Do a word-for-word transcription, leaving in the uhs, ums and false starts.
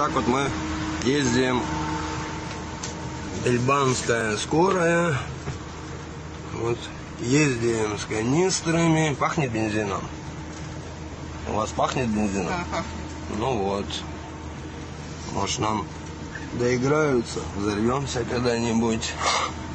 так вот мы ездим. Эльбанская скорая. Вот ездим с канистрами. Пахнет бензином. У вас пахнет бензином? Да, пахнет. Ну вот. Может, нам доиграются. Взорвемся когда-нибудь.